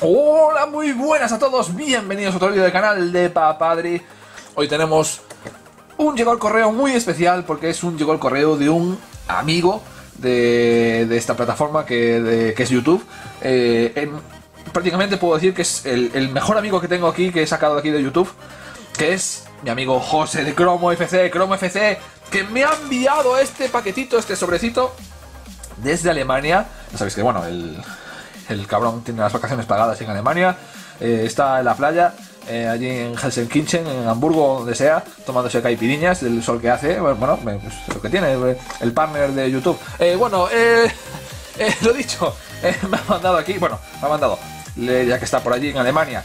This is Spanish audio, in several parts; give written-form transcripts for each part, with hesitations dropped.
Hola, muy buenas a todos, bienvenidos a otro vídeo del canal de Papadri. Hoy tenemos un llegó al correo muy especial porque es un llegó al correo de un amigo de esta plataforma que es YouTube. Prácticamente puedo decir que es el mejor amigo que tengo aquí, que he sacado de aquí de YouTube, que es mi amigo José de Cromo FC, que me ha enviado este paquetito, este sobrecito desde Alemania. Ya sabéis que bueno, el cabrón tiene las vacaciones pagadas en Alemania, está en la playa, allí en Helsinki, en Hamburgo, donde sea, tomándose caipiriñas del sol que hace. Bueno, pues lo que tiene, el partner de YouTube. Lo dicho, me ha mandado aquí, bueno, me ha mandado, ya que está por allí en Alemania,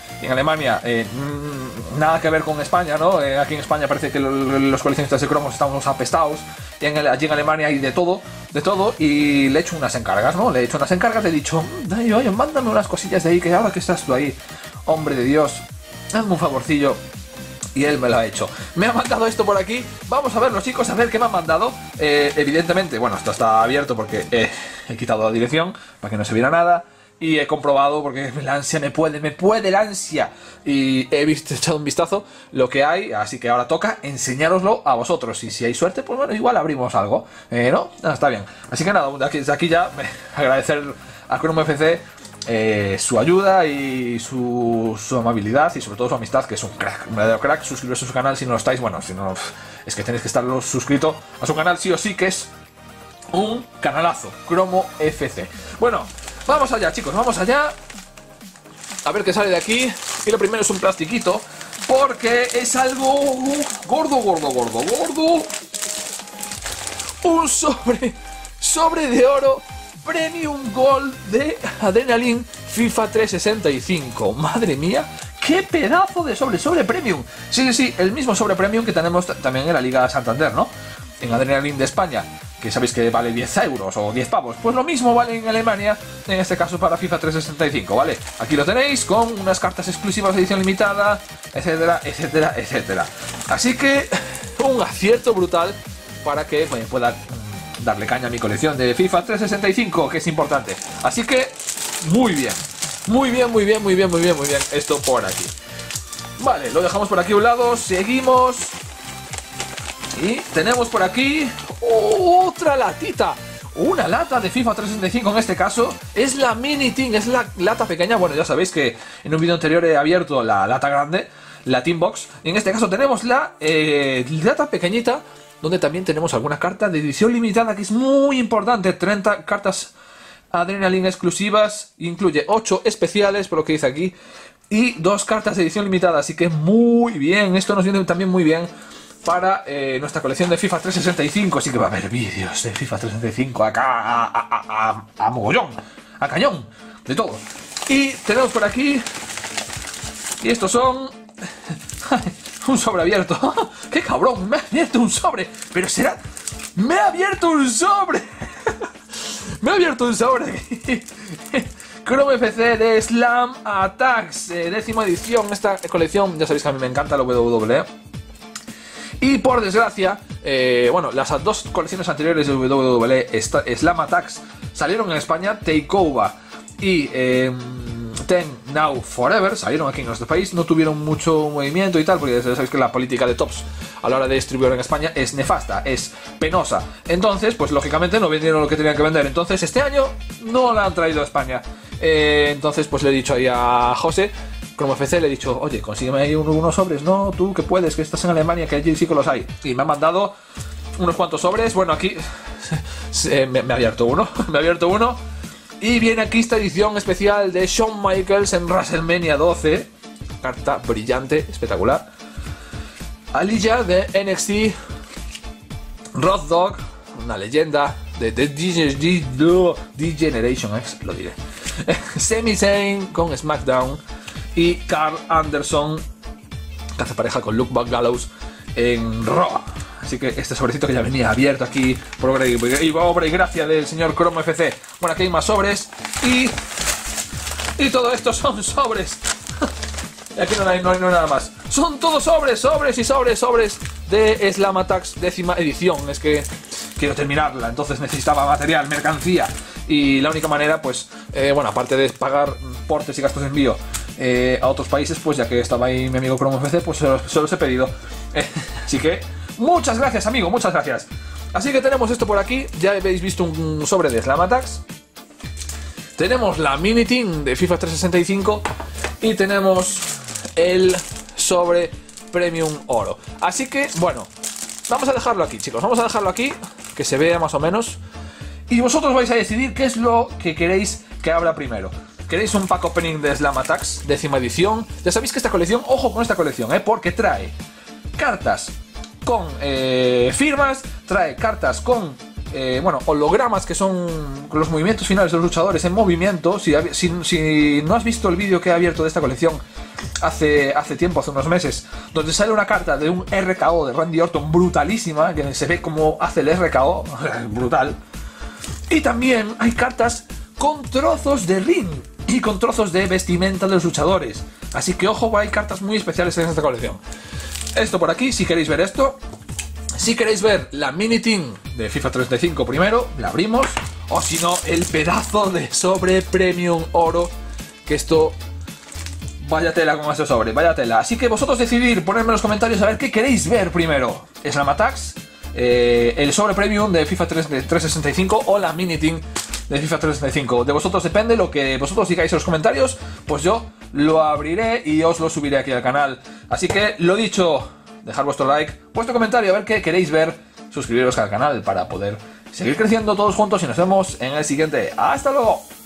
nada que ver con España, ¿no? Aquí en España parece que los coleccionistas de cromos estamos apestados, y allí en Alemania hay de todo, y le he hecho unas encargas, ¿no? Le he dicho, oye, mándame unas cosillas de ahí, que ahora que estás tú ahí, hombre de Dios, hazme un favorcillo. Y él me lo ha hecho. Me ha mandado esto por aquí. Vamos a verlo, chicos, a ver qué me han mandado. Evidentemente, bueno, esto está abierto porque he quitado la dirección para que no se viera nada. Y he comprobado, porque la ansia me puede la ansia. Y he echado un vistazo lo que hay, así que ahora toca enseñároslo a vosotros. Y si hay suerte, pues bueno, igual abrimos algo. ¿No? Está bien. Así que nada, desde aquí ya agradecer a Cromo FC su ayuda y su amabilidad y sobre todo su amistad, que es un crack, un verdadero crack. Suscribiros a su canal si no lo estáis. Bueno, si no, es que tenéis que estar suscritos a su canal sí o sí, que es un canalazo, Cromo FC. Bueno, vamos allá, chicos, vamos allá. A ver qué sale de aquí. Y lo primero es un plastiquito, porque es algo gordo. Un sobre de oro Premium Gold de Adrenaline FIFA 365. Madre mía, qué pedazo de sobre Premium. Sí, el mismo sobre Premium que tenemos también en la Liga Santander, ¿no? En Adrenaline de España, que sabéis que vale 10 euros o 10 pavos. Pues lo mismo vale en Alemania, en este caso para FIFA 365, ¿vale? Aquí lo tenéis con unas cartas exclusivas de edición limitada, etcétera. Así que un acierto brutal para que pueda darle caña a mi colección de FIFA 365, que es importante. Así que muy bien esto por aquí. Vale, lo dejamos por aquí a un lado, seguimos. Y tenemos por aquí otra latita. Una lata de FIFA 365, en este caso es la Mini Tin, es la lata pequeña. Bueno, ya sabéis que en un vídeo anterior he abierto la lata grande, la Tin Box. Y en este caso tenemos la lata pequeñita, donde también tenemos alguna carta de edición limitada, que es muy importante. 30 cartas Adrenaline exclusivas, incluye 8 especiales, por lo que dice aquí, y 2 cartas de edición limitada. Así que muy bien, esto nos viene también muy bien para nuestra colección de FIFA 365. Así que va a haber vídeos de FIFA 365 acá a mogollón, a cañón, de todo. Y tenemos por aquí, y estos son un sobre abierto. ¡Qué cabrón! Me ha abierto un sobre. Pero será... ¡Me ha abierto un sobre! ¡Me ha abierto un sobre! Cromo FC de Slam Attacks, 10ª edición. Esta colección, ya sabéis que a mí me encanta la WWE. Y por desgracia, bueno, las dos colecciones anteriores de WWE, Slam Attacks, salieron en España. Takeover y Ten Now Forever salieron aquí en nuestro país, no tuvieron mucho movimiento y tal, porque ya sabéis que la política de Tops a la hora de distribuir en España es nefasta, es penosa. Entonces, pues lógicamente no vendieron lo que tenían que vender. Entonces este año no la han traído a España. Entonces pues le he dicho ahí a José, Cromo FC, le he dicho, oye, consígueme ahí unos sobres. No, tú que puedes, que estás en Alemania, que allí sí que los hay. Y me ha mandado unos cuantos sobres. Bueno, aquí me ha abierto uno. Y viene aquí esta edición especial de Shawn Michaels en WrestleMania 12. Carta brillante, espectacular. Aliyah de NXT. Road Dogg, una leyenda de D-Generation X, lo diré. Sami Zayn con SmackDown. Y Carl Anderson, que hace pareja con Luke Gallows en Raw. Así que este sobrecito que ya venía abierto aquí por obra y gracia del señor Cromo FC. Bueno, aquí hay más sobres y todo esto son sobres. Y aquí no hay nada más. Son todos sobres de Slam Attacks 10ª edición. Es que quiero terminarla, entonces necesitaba material, mercancía. Y la única manera, pues, bueno, aparte de pagar portes y gastos de envío a otros países, pues ya que estaba ahí mi amigo ChromeFC, pues se los he pedido. Así que, muchas gracias, amigo, muchas gracias. Así que tenemos esto por aquí, ya habéis visto un sobre de Slam Attacks. Tenemos la Mini Team de FIFA 365 y tenemos el sobre Premium Oro. Así que, bueno, vamos a dejarlo aquí, chicos, vamos a dejarlo aquí, que se vea más o menos. Y vosotros vais a decidir qué es lo que queréis que abra primero. ¿Queréis un pack opening de Slam Attacks, 10ª edición? Ya sabéis que esta colección, ojo con esta colección, porque trae cartas con firmas, trae cartas con bueno, hologramas, que son los movimientos finales de los luchadores en movimiento. Si no has visto el vídeo que he abierto de esta colección hace tiempo, hace unos meses, donde sale una carta de un RKO de Randy Orton brutalísima, que se ve como hace el RKO, brutal. Y también hay cartas con trozos de ring y con trozos de vestimenta de los luchadores. Así que ojo, hay cartas muy especiales en esta colección. Esto por aquí, si queréis ver esto. Si queréis ver la Mini Team de FIFA 35 primero, la abrimos. O si no, el pedazo de sobre Premium Oro. Que esto... vaya tela con ese sobre, vaya tela. Así que vosotros decidid, ponerme en los comentarios a ver qué queréis ver primero. Slam Attacks, el sobre Premium de FIFA 365 o la Mini Team de FIFA 365. De vosotros depende, lo que vosotros digáis en los comentarios, pues yo lo abriré y os lo subiré aquí al canal. Así que, lo dicho, dejad vuestro like, vuestro comentario, a ver qué queréis ver, suscribiros al canal para poder seguir creciendo todos juntos y nos vemos en el siguiente. ¡Hasta luego!